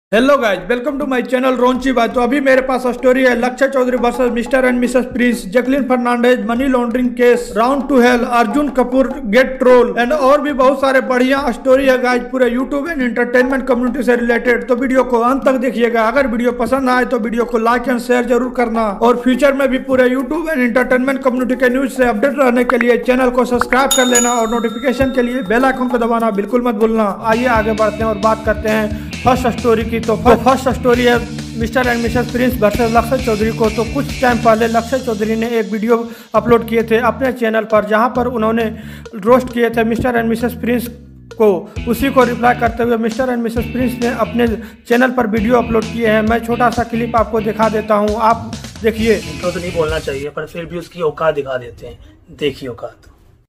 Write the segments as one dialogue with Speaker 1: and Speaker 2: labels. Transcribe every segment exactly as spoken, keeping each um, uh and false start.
Speaker 1: Hello guys, welcome to my channel रोंची बात। तो अभी मेरे पास स्टोरी है Lakshya Chaudhary versus mister and missus prince, Jacqueline Fernandez, money laundering case, round two hell, Arjun Kapoor get troll and और भी बहुत सारे बढ़िया स्टोरी है गाइज, पूरे यूट्यूब एंड एंटरटेनमेंट कम्युनिटी से रिलेटेड। तो वीडियो को अंत तक देखिएगा। अगर वीडियो पसंद आए तो वीडियो को लाइक एंड शेयर जरूर करना, और फ्यूचर में भी पूरे यूट्यूब एंड एंटरटेनमेंट कम्युनिटी के न्यूज से अपडेट रहने के लिए चैनल को सब्सक्राइब कर लेना और नोटिफिकेशन के लिए बेल आइकन को दबाना बिल्कुल मत भूलना। आइए आगे बढ़ते हैं और बात करते हैं फर्स्ट स्टोरी की। तो फर्स्ट स्टोरी है mister and missus prince versus Lakshya Chaudhary को। तो कुछ टाइम पहले लक्ष्य चौधरी ने एक वीडियो अपलोड किए थे अपने चैनल पर, जहां पर उन्होंने रोस्ट किए थे मिस्टर एंड मिसेस प्रिंस को। उसी को रिप्लाई करते हुए मिस्टर एंड मिसेस प्रिंस ने अपने चैनल पर वीडियो अपलोड किए हैं। मैं छोटा सा क्लिप आपको दिखा देता हूँ, आप देखिए।
Speaker 2: इंट्रो तो नहीं बोलना चाहिए, पर फिर भी उसकी औकात दिखा देते हैं। देखिए औकात।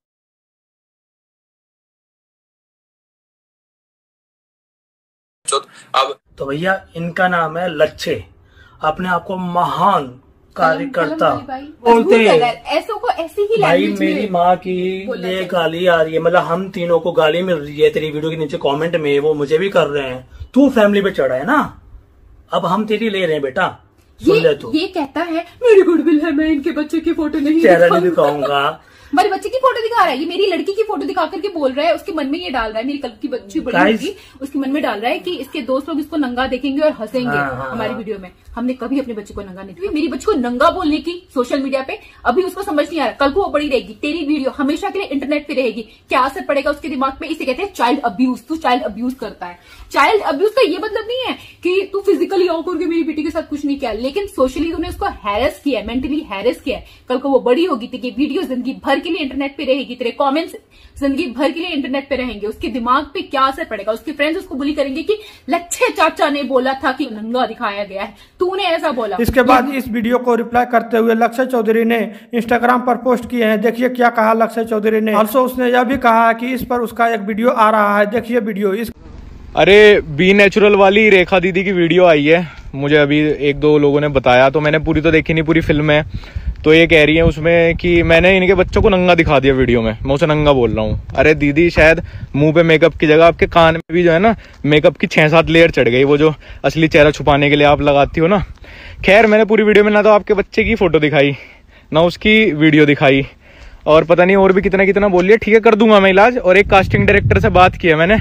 Speaker 2: अब तो भैया इनका नाम है लच्छे, अपने आप को महान कार्यकर्ता बोलते हैं।
Speaker 3: ऐसों को ऐसी ही
Speaker 2: भाई मेरी माँ की ये गाली आ रही है, मतलब हम तीनों को गाली मिल रही है तेरी वीडियो के नीचे कमेंट में, वो मुझे भी कर रहे हैं। तू फैमिली पे चढ़ा है ना, अब हम तेरी ले रहे हैं बेटा, सुन ले तू।
Speaker 3: ये कहता है मेरी गुडविल है, मैं इनके बच्चे की फोटो नहीं
Speaker 2: चेहरा नहीं दिखाऊंगा।
Speaker 3: हमारे बच्चे की फोटो दिखा रहा है, ये मेरी लड़की की फोटो दिखा करके बोल रहा है। उसके मन में ये डाल रहा है, मेरी कल की बच्ची बड़ी होगी, उसके मन में डाल रहा है कि इसके दोस्त लोग इसको नंगा देखेंगे और हंसेंगे। हाँ, हाँ, हमारी वीडियो में हमने कभी अपने बच्चे को नंगा नहीं दिया। मेरी बच्ची को नंगा बोलने की सोशल मीडिया पे अभी उसको समझ नहीं आ रहा, कल को वो बड़ी रहेगी, तेरी वीडियो हमेशा के लिए इंटरनेट पे रहेगी, क्या असर पड़ेगा उसके दिमाग पे। इसे कहते हैं चाइल्ड अब्यूज। तू चाइल्ड अब्यूज करता है। चाइल्ड अब्यूज का ये मतलब नहीं है कि तू फिजिकली आओ करके मेरी बेटी के साथ कुछ नहीं किया, लेकिन सोशली तूने उसको हैरेस किया है, मेंटली हैरेस किया है। कल को वो बड़ी होगी, तेरी वीडियो जिंदगी भर के लिए इंटरनेट पे रहेगी, तेरे कमेंट्स जिंदगी भर के लिए इंटरनेट पे रहेंगे। उसके दिमाग पे क्या असर पड़ेगा, उसके फ्रेंड्स उसको बुली करेंगे कि लच्छे चाचा ने बोला था कि नंगा दिखाया गया है, तूने ऐसा बोला।
Speaker 1: इसके बाद इस वीडियो को रिप्लाई करते हुए लक्ष्य चौधरी ने इंस्टाग्राम पर पोस्ट किए हैं। देखिए क्या कहा लक्ष्य चौधरी ने। ऑल्सो उसने यह भी कहा है कि इस पर उसका एक वीडियो आ रहा है, देखिए वीडियो। इस
Speaker 4: अरे बी नेचुरल वाली रेखा दीदी की वीडियो आई है, मुझे अभी एक दो लोगों ने बताया, तो मैंने पूरी तो देखी नहीं, पूरी फिल्म है। तो ये कह रही है उसमें कि मैंने इनके बच्चों को नंगा दिखा दिया वीडियो में, मैं उसे नंगा बोल रहा हूँ। अरे दीदी शायद मुंह पे मेकअप की जगह आपके कान में भी जो है ना मेकअप की छह सात लेयर चढ़ गई, वो जो असली चेहरा छुपाने के लिए आप लगाती हो ना। खैर मैंने पूरी वीडियो में ना तो आपके बच्चे की फोटो दिखाई, ना उसकी वीडियो दिखाई, और पता नहीं और भी कितना कितना बोल लिया। ठीक है, कर दूंगा मैं इलाज। और एक कास्टिंग डायरेक्टर से बात की है मैंने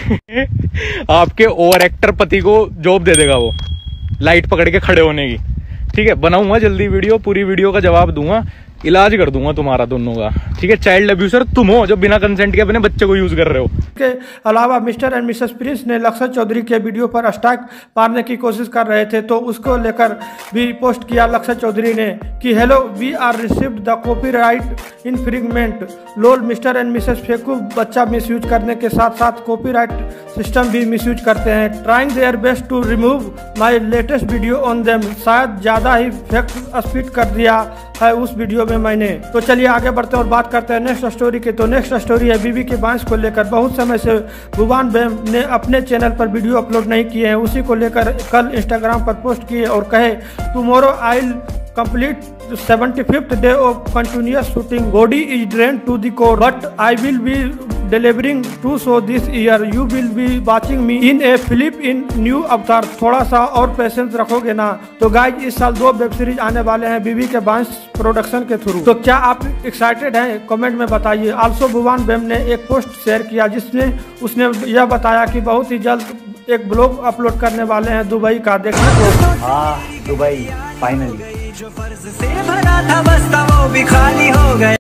Speaker 4: आपके ओवर एक्टर पति को जॉब दे देगा वो, लाइट पकड़ के खड़े होने की। ठीक है, बनाऊंगा जल्दी वीडियो, पूरी वीडियो का जवाब दूंगा, इलाज कर दूंगा तुम्हारा दोनों का। ठीक है, चाइल्ड अब्यूजर तुम हो जो बिना कंसेंट के अपने बच्चे को यूज कर रहे हो।
Speaker 1: के अलावा मिस्टर एंड मिसेस प्रिंस ने लक्ष्य चौधरी के वीडियो पर स्ट्राइक मारने की कोशिश कर रहे थे, तो उसको लेकर भी पोस्ट किया लक्ष्य चौधरी ने कि hello we are received the copyright infringement lol. Mister and missus Feku बच्चा मिसयूज करने के साथ साथ कॉपीराइट सिस्टम भी मिसयूज करते हैं। Trying their best to remove my latest video on them. शायद ज़्यादा ही फैक्ट स्पीड कर दिया है उस वीडियो में मैंने। तो चलिए आगे बढ़ते हैं और बात करते हैं नेक्स्ट स्टोरी की। तो नेक्स्ट स्टोरी है बीबी के बांस को लेकर। बहुत समय से भुवन बैम ने अपने चैनल पर वीडियो अपलोड नहीं किए हैं, उसी को लेकर कल इंस्टाग्राम पर पोस्ट किए और कहे tomorrow I will complete the seventy-fifth day of continuous shooting. Body is drained to the core, but I will be delivering two shows this year. You will be watching me in a flip in new avatar. थोड़ा सा और patience रखोगे ना। तो guys इस साल दो web series आने वाले हैं बीबी के बांस प्रोडक्शन के थ्रू। तो क्या आप एक्साइटेड हैं, कमेंट में बताइए। ऑल्सो भुवन बैम ने एक पोस्ट शेयर किया जिसमें उसने यह बताया कि बहुत ही जल्द एक ब्लॉग अपलोड करने वाले हैं दुबई का, देखने को।
Speaker 2: हाँ दुबई फाइनली।
Speaker 5: जो फर्ज से भरा था बस्ता वो भी खाली हो गया।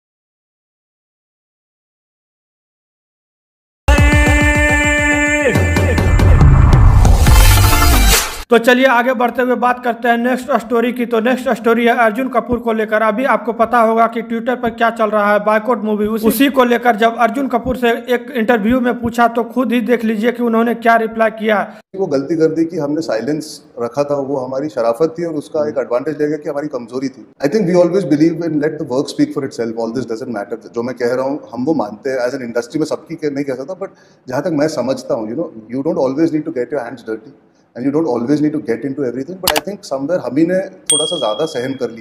Speaker 1: तो चलिए आगे बढ़ते हुए बात करते हैं नेक्स्ट स्टोरी की। तो नेक्स्ट स्टोरी है अर्जुन कपूर को लेकर। अभी आपको पता होगा कि ट्विटर पर क्या चल रहा है, बायकॉट मूवी, उसी, उसी को लेकर जब अर्जुन कपूर से एक इंटरव्यू में पूछा तो खुद ही देख लीजिए कि उन्होंने क्या रिप्लाई किया।
Speaker 6: वो गलती कर दी कि हमने साइलेंस रखा था, वो हमारी शराफत थी और उसका एक एडवांटेज ले गया कि हमारी कमजोरी थी। I think we always believe in let the work speak for itself, all this doesn't matter. जो मैं कह रहा हूँ हम वो मानते हैं, एज एन इंडस्ट्री में सबकी नहीं कह सकता, बट जहाँ तक मैं समझता हूँ, you know you don't always need to get your hands dirty and you don't always need to get into everything, but I think somewhere हम ही ने थोड़ा सा ज़्यादा सहन कर लिया है।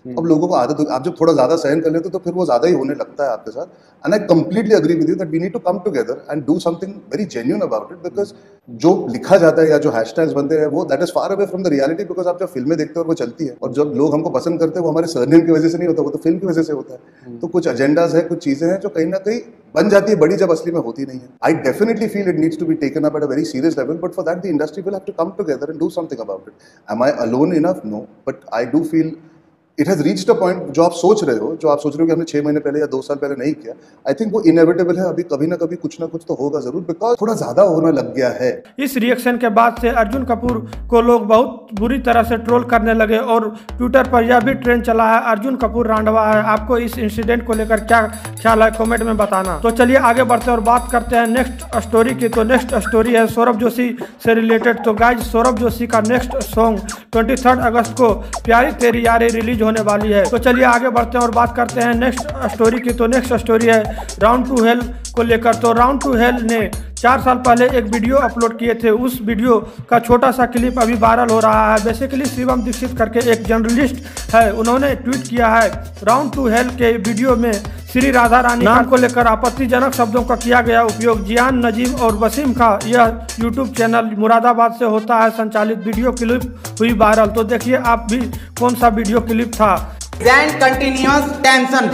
Speaker 6: अब लोगों को आदत, आप जब थोड़ा ज्यादा सहन कर लेते हो तो फिर वो ज्यादा ही होने लगता है आपके साथ। And I completely agree with you that we need to come together and do something very genuine about it, because जो लिखा जाता है या जो हैशटैग्स बनते हैं वो that is far away from the reality. Because आप जब फिल्में देखते हो और वो चलती है और जब लोग हमको पसंद करते हैं वो हमारे सरनेम की वजह से नहीं होता, वो तो फिल्म की वजह से होता है। तो कुछ एजेंडाज है, कुछ चीजें हैं जो कहीं ना कहीं बन जाती है बड़ी, जब असली में होती नहीं है। I definitely feel it needs to be taken up at a very serious level, but for that the industry will have to come together and do something about it. Am I alone enough? No, but I do feel it has reached a point, जो आप सोच रहे हो, जो आप सोच रहे हो कि हमने छह महीने पहले या दो साल पहले नहीं किया, आई थिंक वो इनएविटेबल है। अभी कभी ना कभी कुछ ना कुछ तो होगा जरूर, बिकॉज थोड़ा ज्यादा होने लग गया है।
Speaker 1: इस रिएक्शन के बाद से अर्जुन कपूर को लोग बहुत बुरी तरह से ट्रोल करने लगे और ट्विटर पर यह भी ट्रेंड चला है अर्जुन कपूर रांडवा है। आपको इस इंसिडेंट को लेकर क्या ख्याल है, कमेंट में बताना। तो चलिए आगे बढ़ते हैं और बात करते हैं नेक्स्ट स्टोरी की। तो नेक्स्ट स्टोरी है सौरभ जोशी से रिलेटेड। तो गाइज, सौरभ जोशी का नेक्स्ट सॉन्ग ट्वेंटी थर्ड अगस्त को प्यारी तेरी यारी रिलीज होने वाली है। तो चलिए आगे बढ़ते हैं और बात करते हैं नेक्स्ट स्टोरी की। तो नेक्स्ट स्टोरी है राउंड टू हेल को लेकर। तो राउंड टू हेल ने चार साल पहले एक वीडियो अपलोड किए थे। उस वीडियो का छोटा सा क्लिप अभी वायरल हो रहा है। बेसिकली शिवम दीक्षित करके एक जर्नलिस्ट है, उन्होंने ट्वीट किया है राउंड टू हेल के वीडियो में श्री राधा रानी नाम को लेकर आपत्तिजनक शब्दों का किया गया उपयोग। जियान, नजीम और वसीम का यह यूट्यूब चैनल मुरादाबाद से होता है संचालित। वीडियो क्लिप हुई वायरल। तो देखिए आप भी कौन सा वीडियो क्लिप था।
Speaker 7: कंटिन्यूअस टेंशन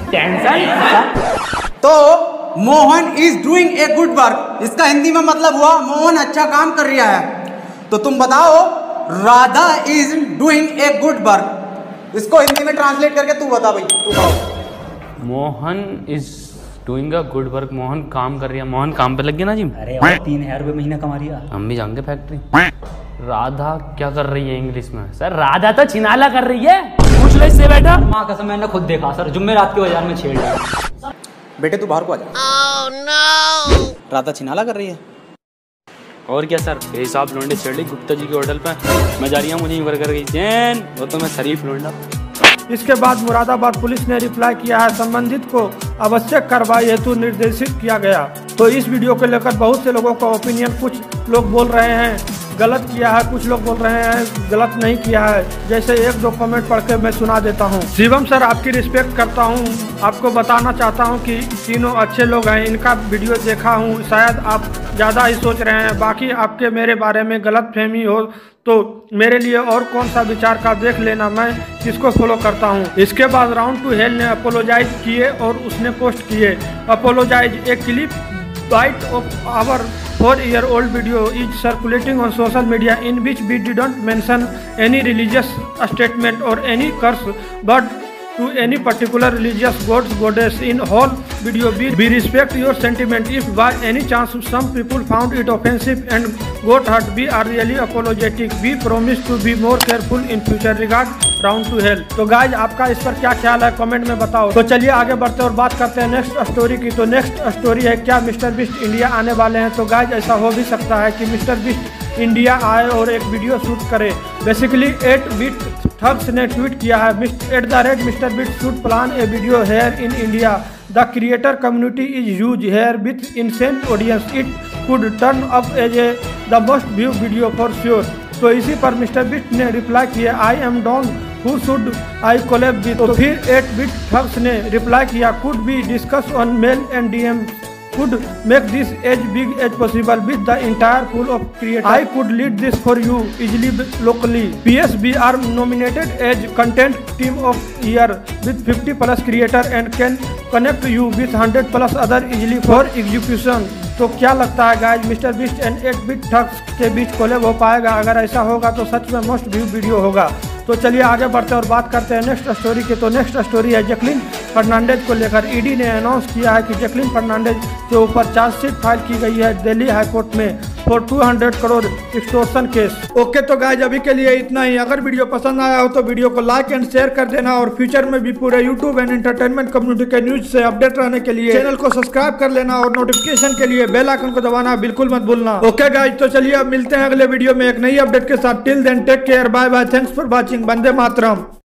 Speaker 7: टेंशन तो Mohan is doing a good work, इसका हिंदी में मतलब हुआ मोहन अच्छा काम कर रहा है। तो तुम बताओ Radha is doing a good work, इसको हिंदी में ट्रांसलेट करके तू बता भाई, तू बताओ।
Speaker 8: Mohan is doing a good work, Mohan काम कर रही है। मोहन काम पे लग गया ना जी।
Speaker 9: अरे और तीन हजार रुपये महीना कमा रही है।
Speaker 8: हम भी जाएंगे फैक्ट्री। राधा क्या कर रही है इंग्लिश में? सर राधा तो छिनाला कर रही है, पूछ लो इससे बेटा।
Speaker 9: माँ कसम मैंने खुद देखा सर, जुम्मेरात के बाजार में छेड़ लिया।
Speaker 7: बेटे तू बाहर को आ जा। oh, no! राधा छिनाला कर रही है।
Speaker 8: और क्या सर, हिसाब लौंडे छेड़ ली गुप्ता जी के होटल पे। मैं जा रही हूँ, मुझे वर्कर गई चैन, वो तो मैं शरीफ लौंडा।
Speaker 1: इसके बाद मुरादाबाद पुलिस ने रिप्लाई किया है, संबंधित को आवश्यक कार्रवाई हेतु निर्देशित किया गया। तो इस वीडियो को लेकर बहुत से लोगों का ओपिनियन, कुछ लोग बोल रहे हैं गलत किया है, कुछ लोग बोल रहे हैं गलत नहीं किया है। जैसे एक दो कमेंट पढ़ के मैं सुना देता हूँ। शिवम सर, आपकी रिस्पेक्ट करता हूँ, आपको बताना चाहता हूँ कि तीनों अच्छे लोग हैं, इनका वीडियो देखा हूँ, शायद आप ज़्यादा ही सोच रहे हैं। बाकी आपके मेरे बारे में गलत फहमी हो तो मेरे लिए और कौन सा विचार का देख लेना, मैं किसको फॉलो करता हूँ। इसके बाद राउंड टू हेल ने अपोलोजाइज किए और उसने पोस्ट किए अपोलोजाइज। एक clip bite of our four year old video is circulating on social media in which we didn't mention any religious statement or any curse but to any particular religious gods goddess in whole video. We, we respect your sentiment. If by any chance some people found it offensive and got hurt, we are really apologetic. We promise to be more careful in future. Regard round two hell. तो guys, आपका इस पर क्या ख्याल है, comment में बताओ। तो चलिए आगे बढ़ते हैं और बात करते हैं नेक्स्ट स्टोरी की। तो नेक्स्ट स्टोरी है क्या मिस्टर बीस्ट इंडिया आने वाले हैं। तो गाइज, ऐसा हो भी सकता है कि मिस्टर बीस्ट इंडिया आए और एक वीडियो शूट करे। बेसिकली एट बिट ठग्स ने ट्वीट किया है, at the rate mister beast shoot plan a video here in India. The creator community is huge here with insane audience. It could turn up as a the most view video for sure. तो इसी पर mister beast ने reply किया, I am down who should I collab with. तो फिर eight bit thugs ने reply किया, could be discuss on mail and DM, could make this as big as possible with the entire pool of creators. I could lead this for you easily locally. P S we are nominated as content team of year with fifty plus creator and can connect you with one hundred plus other easily for execution. तो क्या लगता है guys, mister beast and eight bit thugs के बीच collab हो पाएगा? अगर ऐसा होगा तो सच में मोस्ट व्यू वीडियो होगा। तो चलिए आगे बढ़ते हैं और बात करते हैं नेक्स्ट स्टोरी की। तो नेक्स्ट स्टोरी है जैकलीन फर्नांडिस को लेकर। ईडी ने अनाउंस किया है कि जैकलीन फर्नांडिस के ऊपर चार्जशीट फाइल की गई है दिल्ली हाईकोर्ट में फॉर दो सौ करोड़ एक्सटॉर्शन केस। ओके तो गाइज, अभी के लिए इतना ही। अगर वीडियो पसंद आया हो तो वीडियो को लाइक एंड शेयर कर देना और फ्यूचर में भी पूरे यूट्यूब एंड एंटरटेनमेंट कम्युनिटी के न्यूज से अपडेट रहने के लिए चैनल को सब्सक्राइब कर लेना और नोटिफिकेशन के लिए बेल आइकन को दबाना बिल्कुल मत भूलना। ओके गाइज, तो चलिए अब मिलते हैं अगले वीडियो में एक नई अपडेट के साथ। Till then take care, bye bye, thanks for watching, Vande Mataram.